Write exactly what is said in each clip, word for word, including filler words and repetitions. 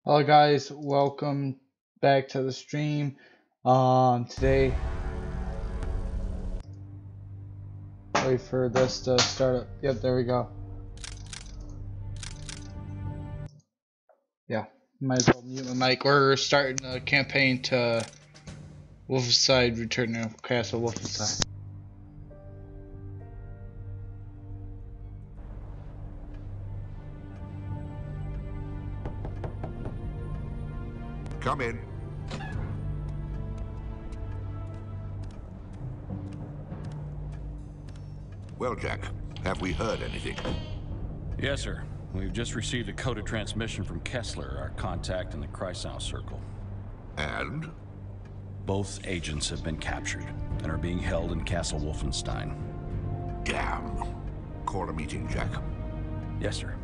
Hello guys, welcome back to the stream. Um, today, wait for this to start up. Yep, there we go. Yeah, might as well mute my mic. We're starting a campaign to Wolfenstein: Return to Castle Wolfenstein. Come in. Well, Jack, have we heard anything? Yes, sir. We've just received a coded transmission from Kessler, our contact in the Kreisau Circle. And? Both agents have been captured and are being held in Castle Wolfenstein. Damn. Call a meeting, Jack. Yes, sir.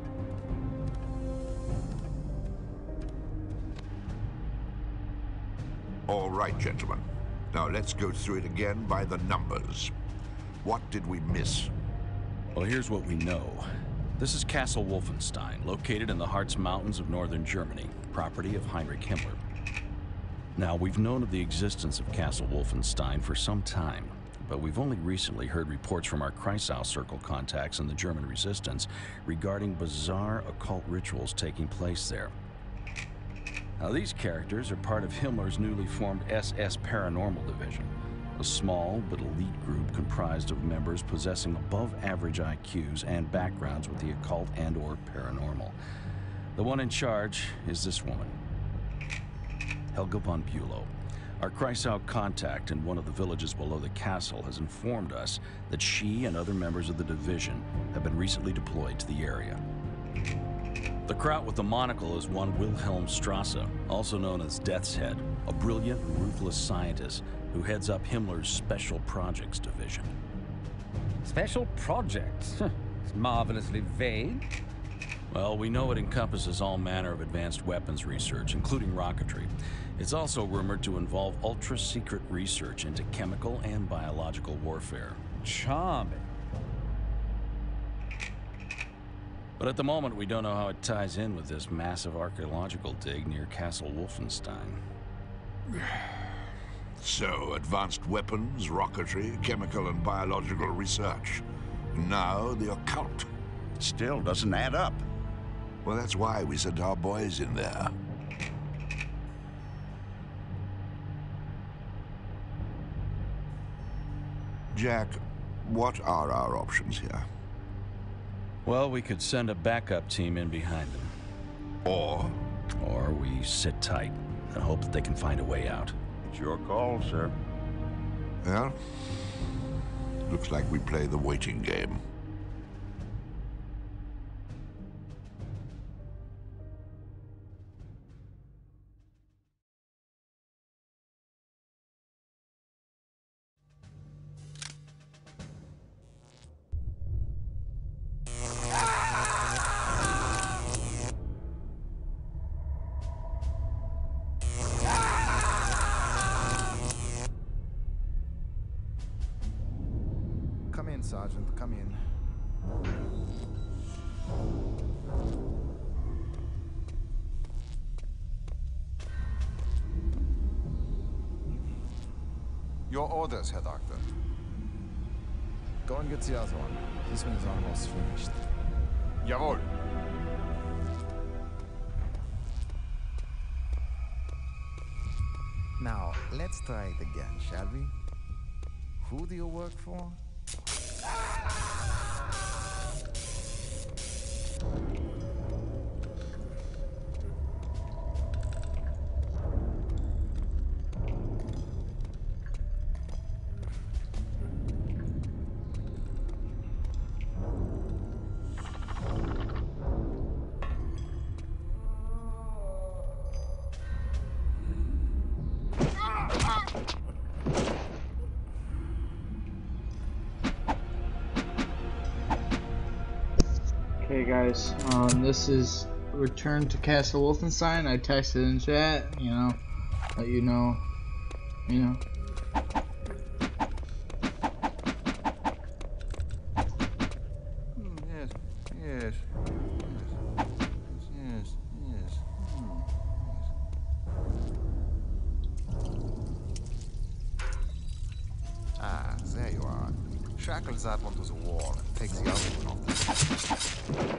All right, gentlemen. Now let's go through it again by the numbers. What did we miss? Well, here's what we know. This is Castle Wolfenstein, located in the Harz Mountains of northern Germany, property of Heinrich Himmler. Now, we've known of the existence of Castle Wolfenstein for some time, but we've only recently heard reports from our Kreisau Circle contacts in the German resistance regarding bizarre occult rituals taking place there. Now, these characters are part of Himmler's newly formed S S Paranormal Division, a small but elite group comprised of members possessing above-average I Qs and backgrounds with the occult and or paranormal. The one in charge is this woman, Helga von Bülow. Our Kreisau contact in one of the villages below the castle has informed us that she and other members of the division have been recently deployed to the area. The Kraut with the monocle is one Wilhelm Strasse, also known as Death's Head, a brilliant and ruthless scientist who heads up Himmler's Special Projects Division. Special projects? It's marvelously vague. Well, we know it encompasses all manner of advanced weapons research, including rocketry. It's also rumored to involve ultra-secret research into chemical and biological warfare. Charming. But at the moment, we don't know how it ties in with this massive archaeological dig near Castle Wolfenstein. So, advanced weapons, rocketry, chemical and biological research. Now, the occult. Still doesn't add up. Well, that's why we sent our boys in there. Jack, what are our options here? Well, we could send a backup team in behind them. Or? Or we sit tight and hope that they can find a way out. It's your call, sir. Well, looks like we play the waiting game. Come in, Sergeant, come in. Your orders, Herr Doctor. Go and get the other one. This one is almost finished. Jawohl. Now, let's try it again, shall we? Who do you work for? Okay guys, um, this is Return to Castle Wolfenstein. I texted in chat, you know, let you know, you know. Hmm, yes, yes, yes, yes, yes. Hmm. Tackle that one to the wall and take the other one off the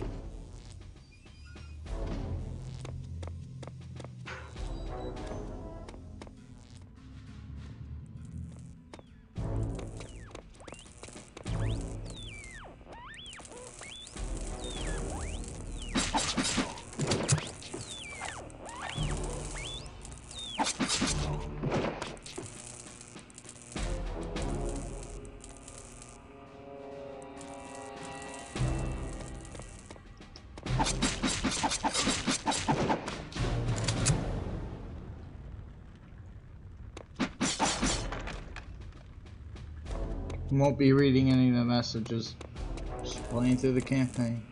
Won't be reading any of the messages. Just playing through the campaign.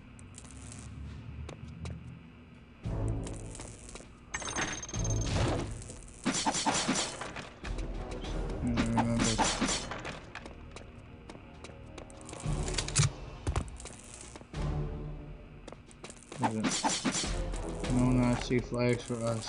I remember. No Nazi flags for us.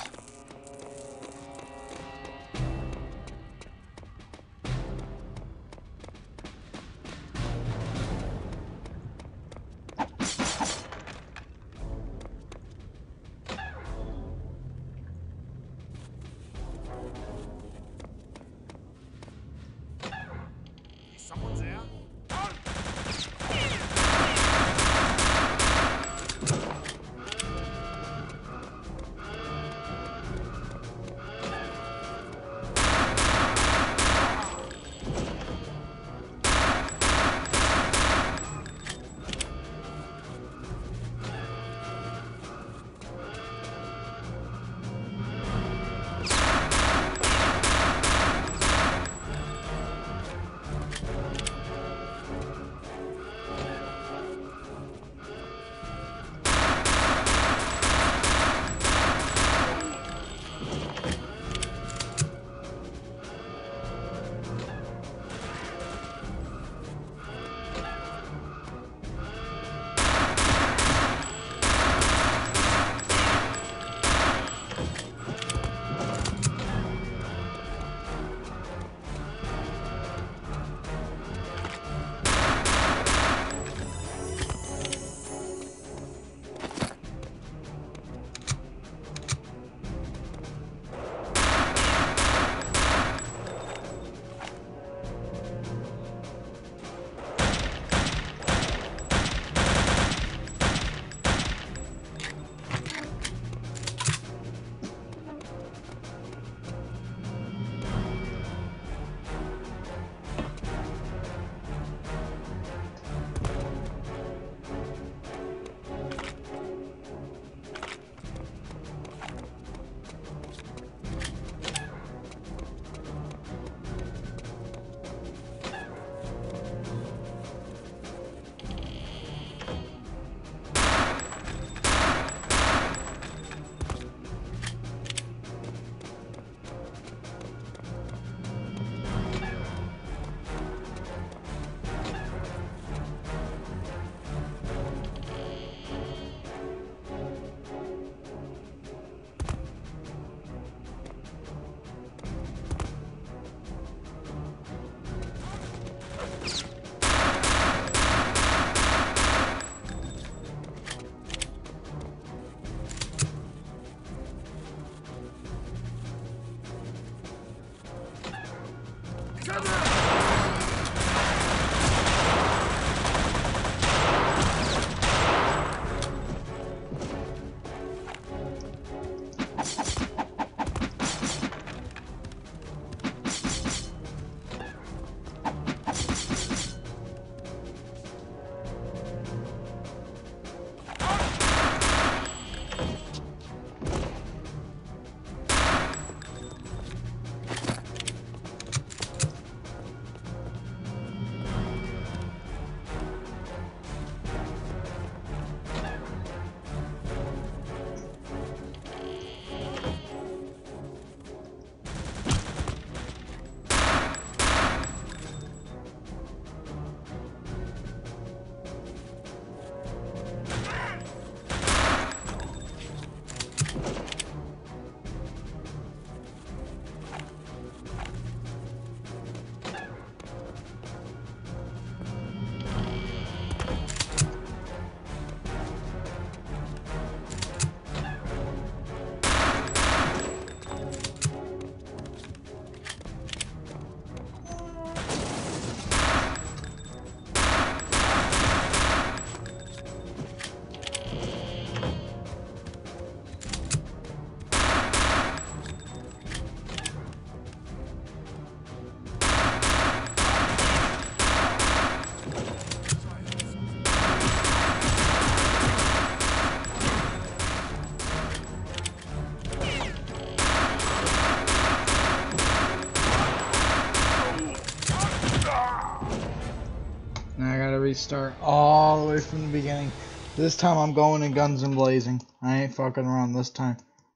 start all the way from the beginning. This time I'm going in guns and blazing. I ain't fucking around this time.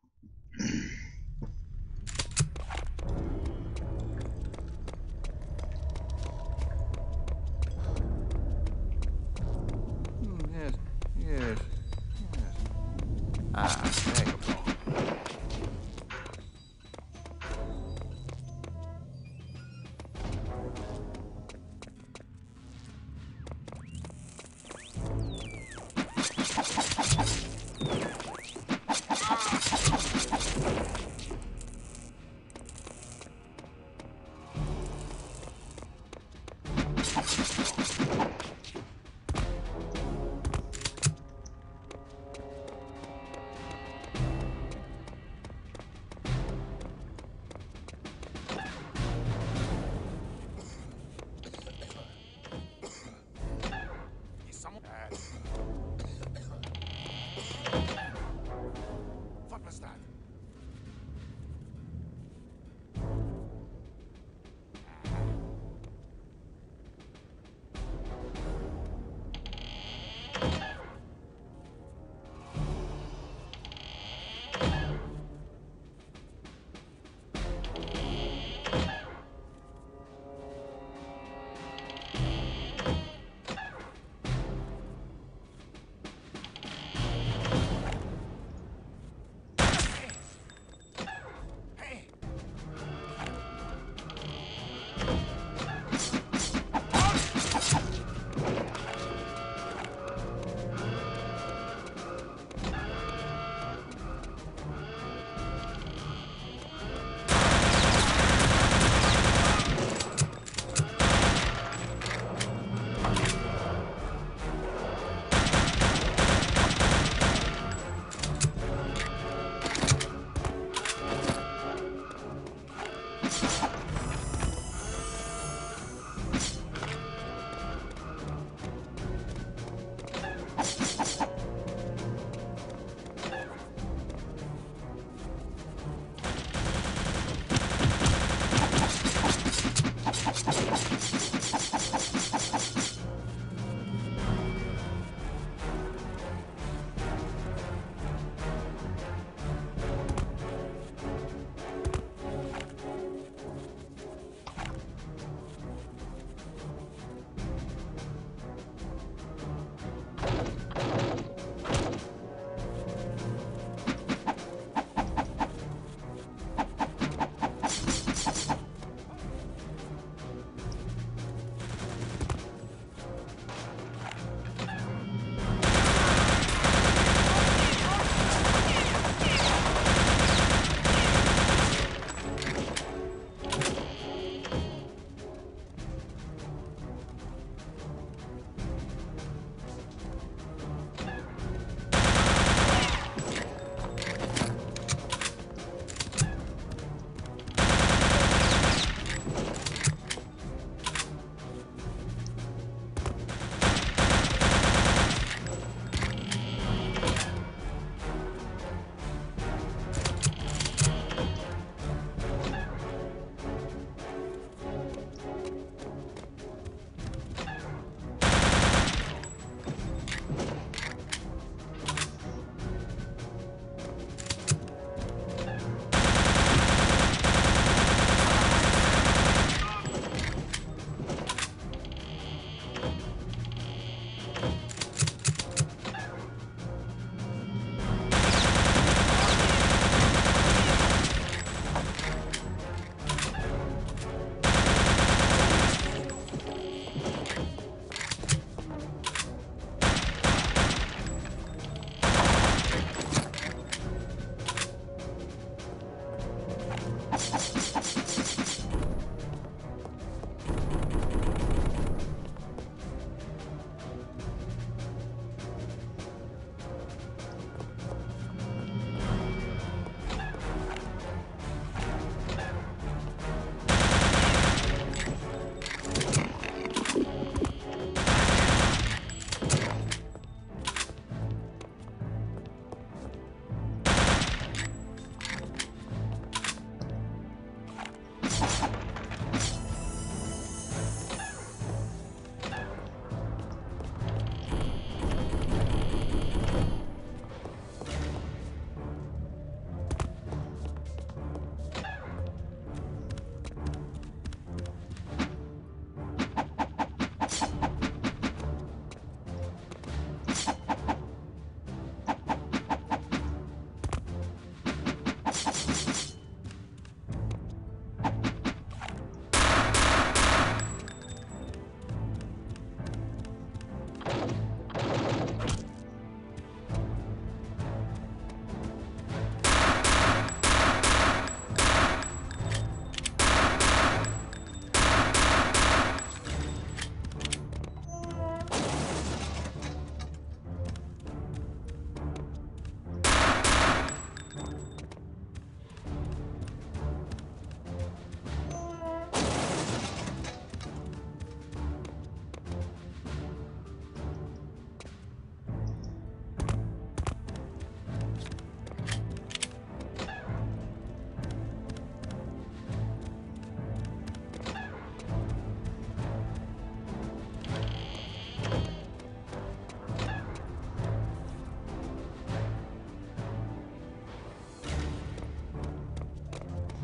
Yes, yes, yes. Ah, there you go.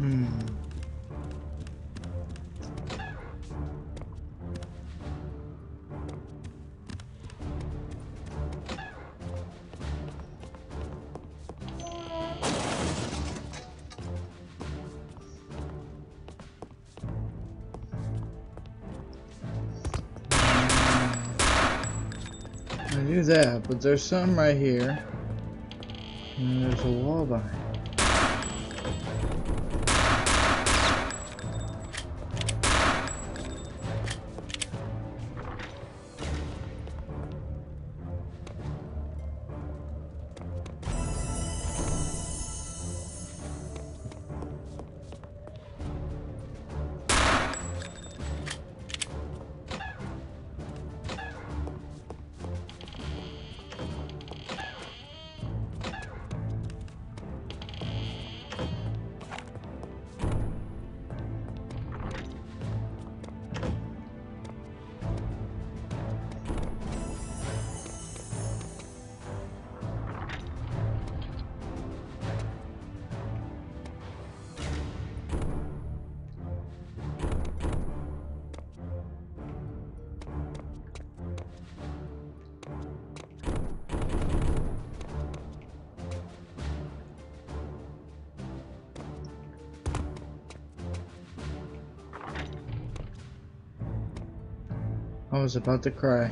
Hmm. I knew that, but there's some right here. And there's a wall behind. I was about to cry.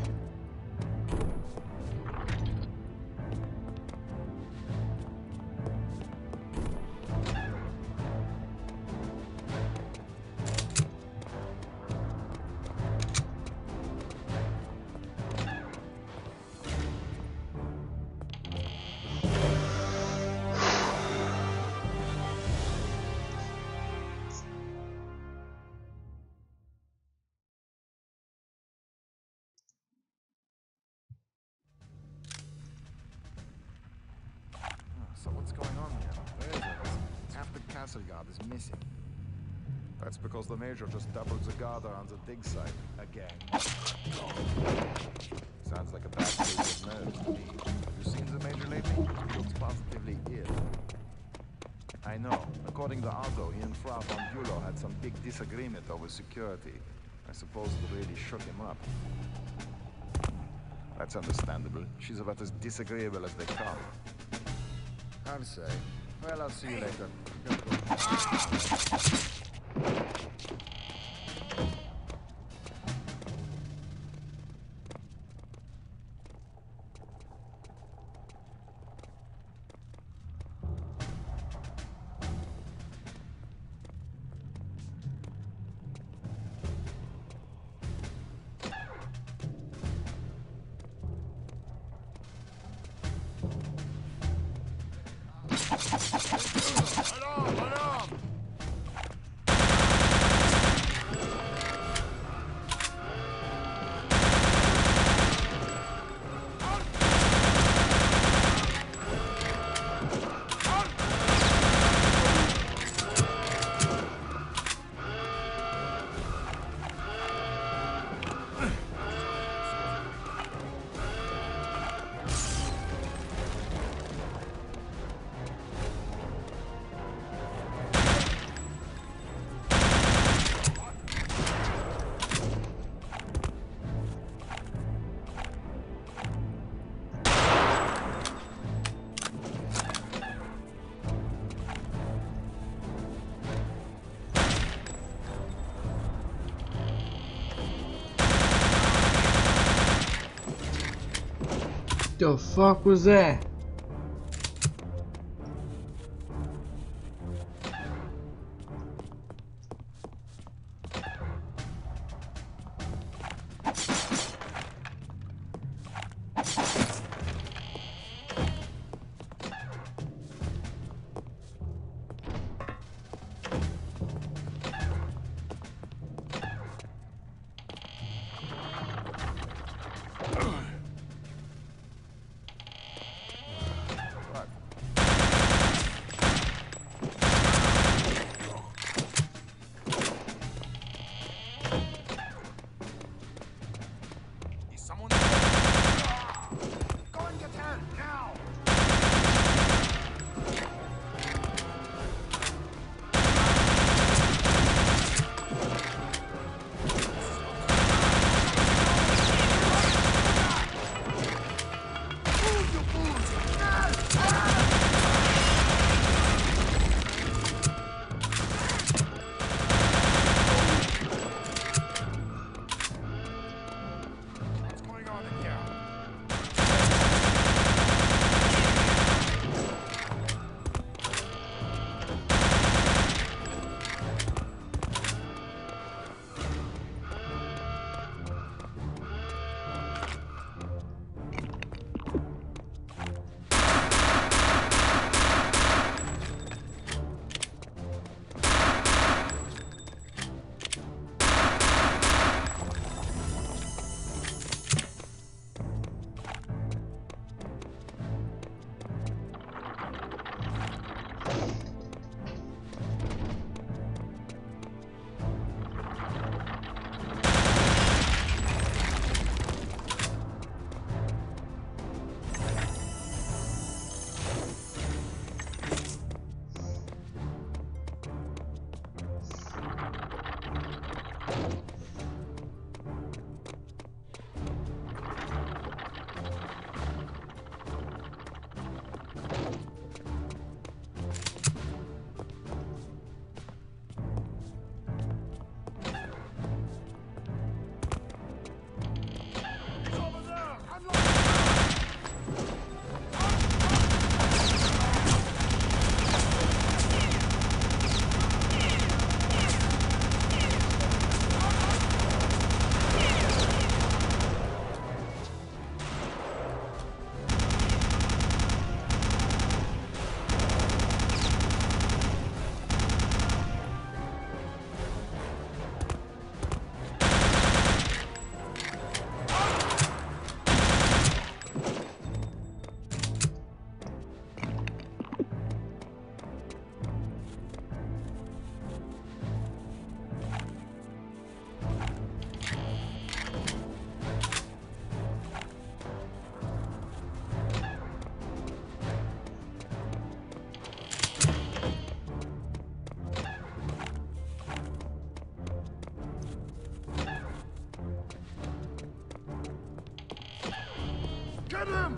So what's going on here? Where is it? Half the castle guard is missing. That's because the Major just doubled the guard on the dig site again. Sounds like a bad case of nerves to me. Have you seen the Major lately? He looks positively ill. I know. According to Otto, he and Frau von Bülow had some big disagreement over security. I suppose it really shook him up. That's understandable. She's about as disagreeable as they come. I'll say. Well, I'll see you later. The fuck was that? Get him!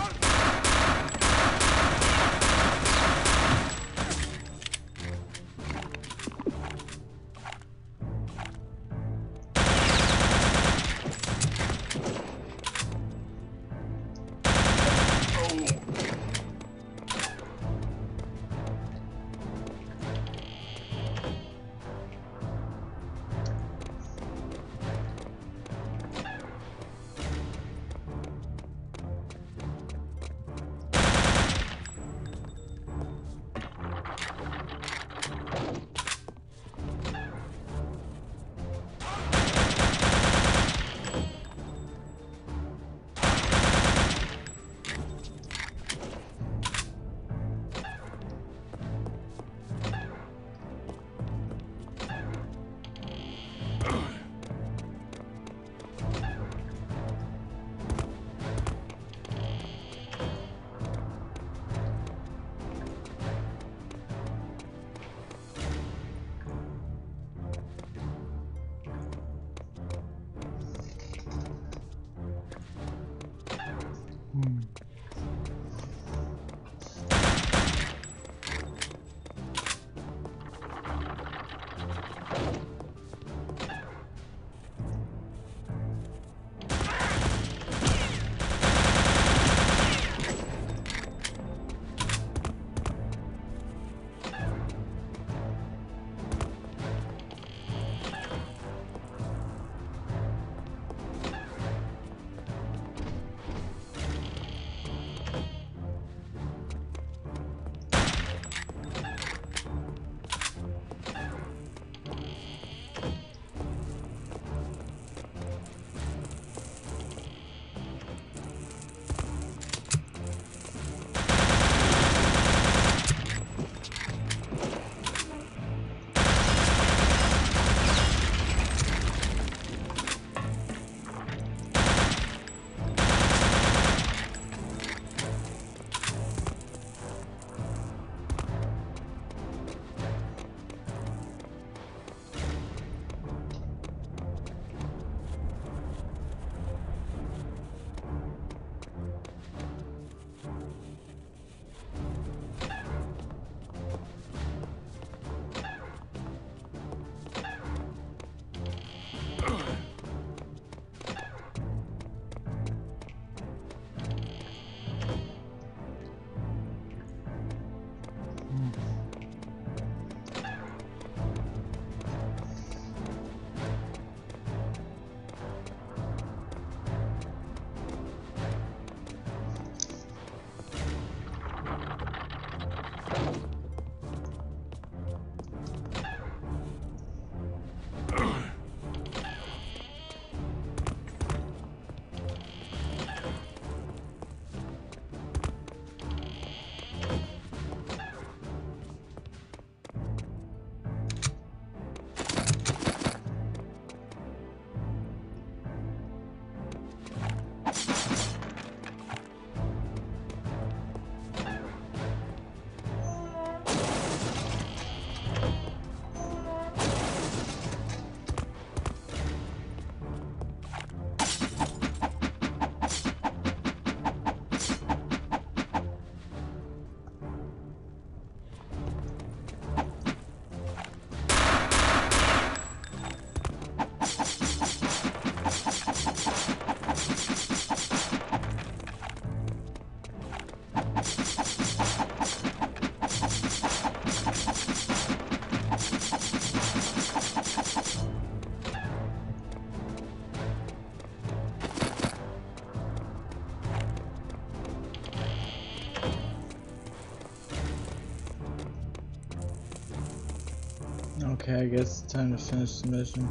Okay, I guess it's time to finish the mission.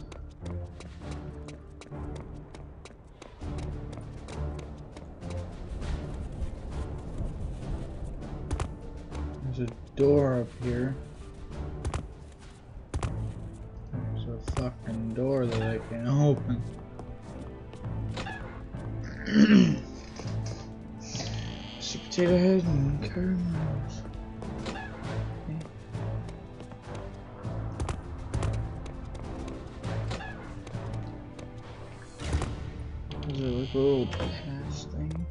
There's a door up here. There's a fucking door that I can't open. Sweet potato head and caramels. There's a little pass. this thing.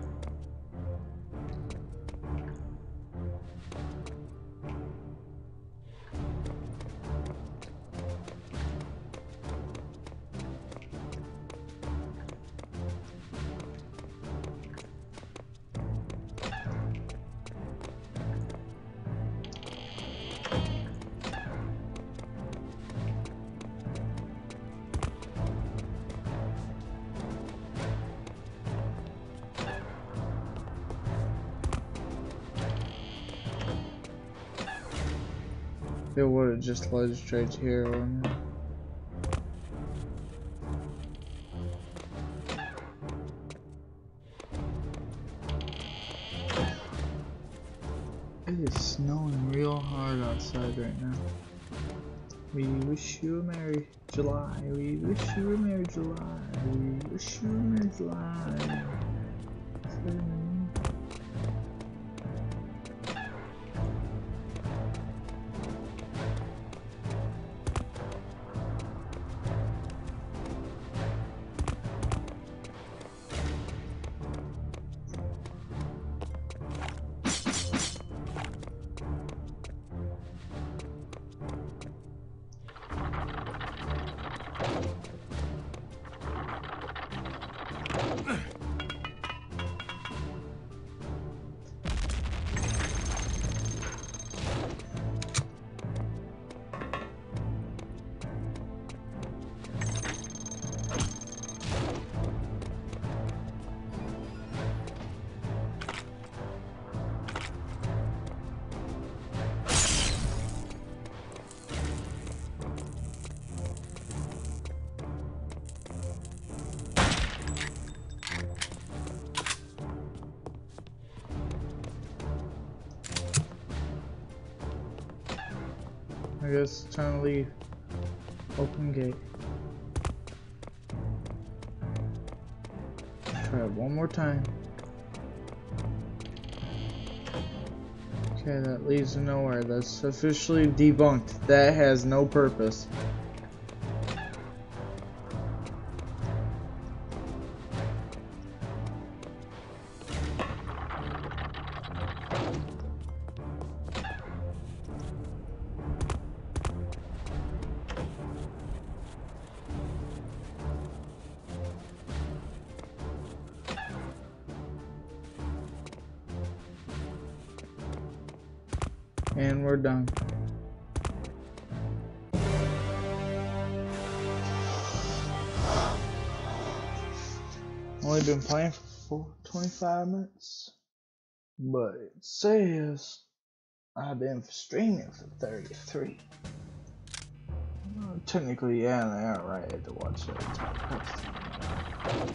It would have just led straight to here, wouldn't it? It is snowing real hard outside right now. We wish you a Merry July. We wish you a Merry July. We wish you a Merry July. I guess it's time to leave. Open gate. Try it one more time. Okay, that leads to nowhere. That's officially debunked. That has no purpose. And we're done. Only been playing for twenty-five minutes, but it says I've been streaming for thirty-three. Well, technically, yeah, they are right. I had to watch that.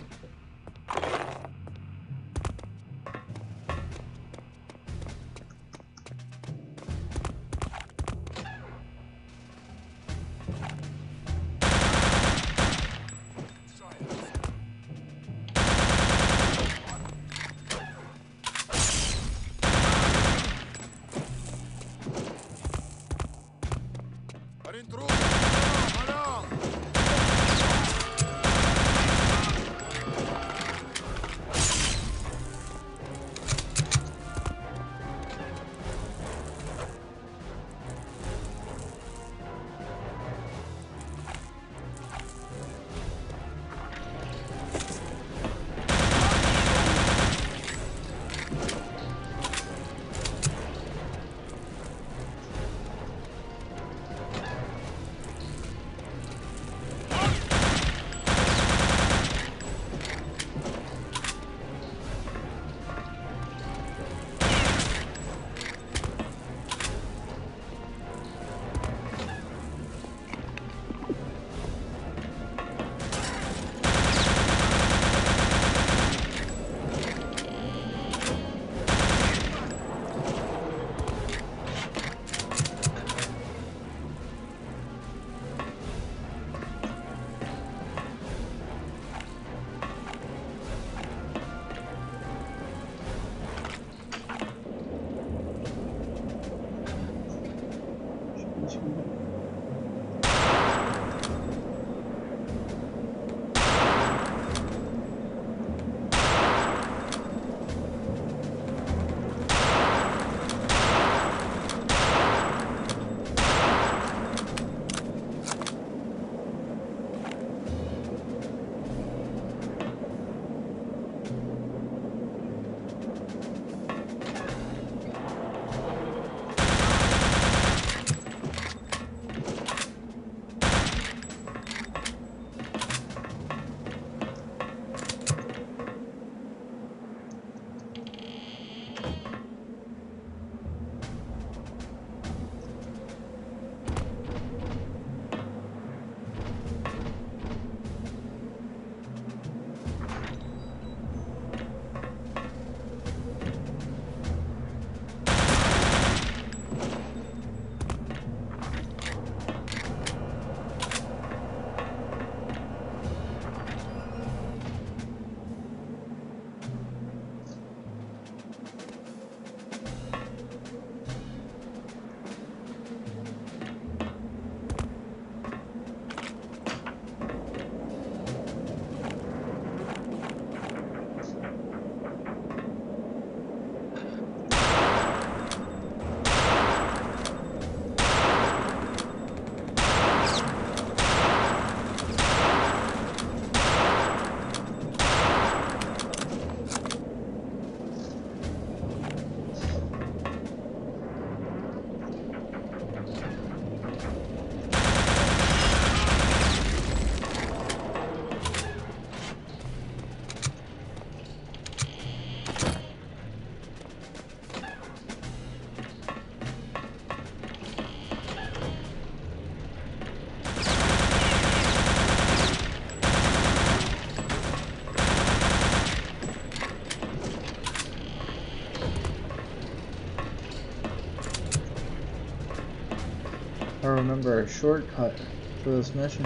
remember a shortcut for this mission.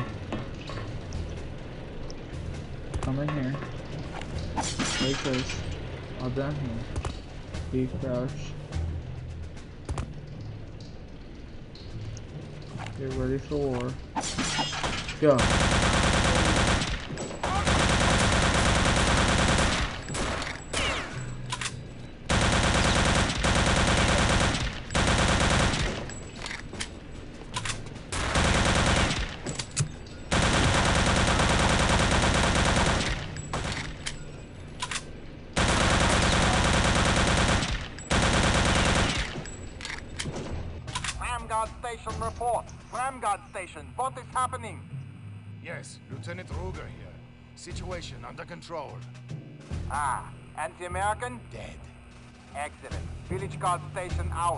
Come in here. Like this. All down here. Be crouched. Get ready for war. Go. Ramguard Station report. Ramguard Station, what is happening? Yes, Lieutenant Ruger here. Situation under control. Ah, anti-American? Dead. Excellent. Village Guard Station out.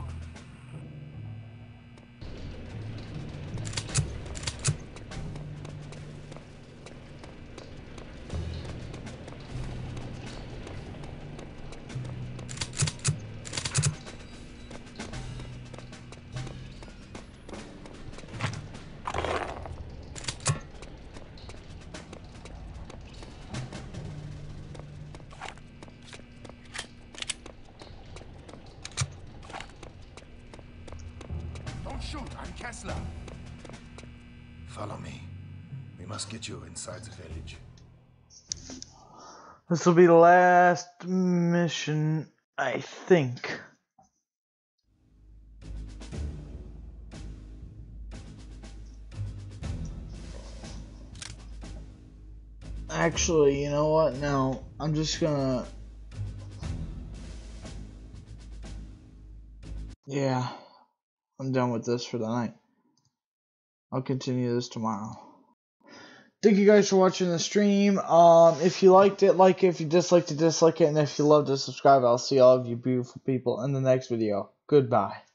Don't shoot, I'm Kessler. Follow me. We must get you inside the village. This will be the last mission, I think. Actually, you know what? No, I'm just gonna... Yeah, I'm done with this for the night. I'll continue this tomorrow. Thank you guys for watching the stream. Um, if you liked it, like it. If you disliked it, dislike it. And if you loved it, subscribe. I'll see all of you beautiful people in the next video. Goodbye.